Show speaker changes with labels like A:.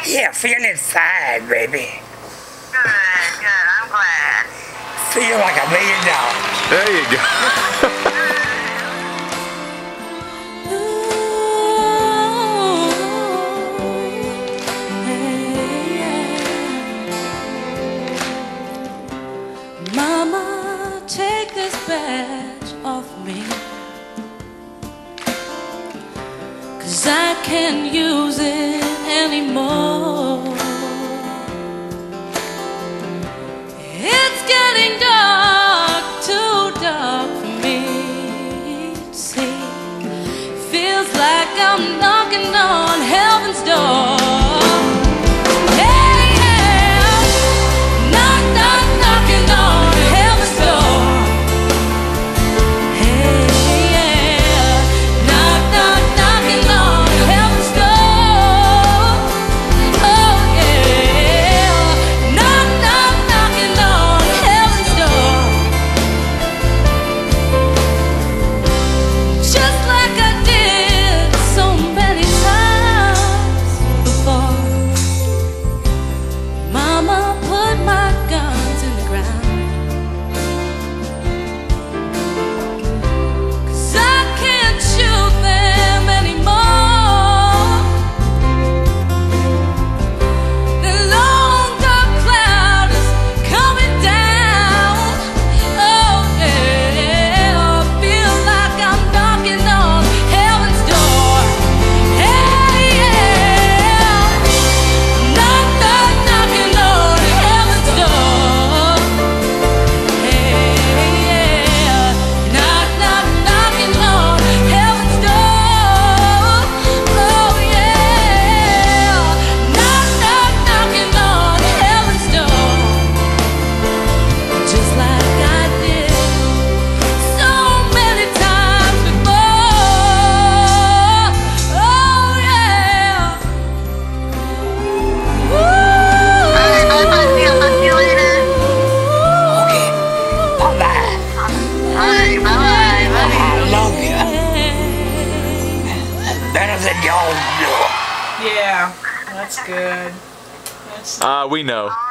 A: Yeah, feeling fine, baby.
B: Good, good. I'm glad.
A: Feel like $1 million.
C: There you go.
D: Mama, take this badge off me, 'cause I can't use it anymore. It's getting dark, too dark for me to see. Feels like I'm knocking on heaven's door.
A: Better than y'all know.
E: Yeah, that's good.
C: We know.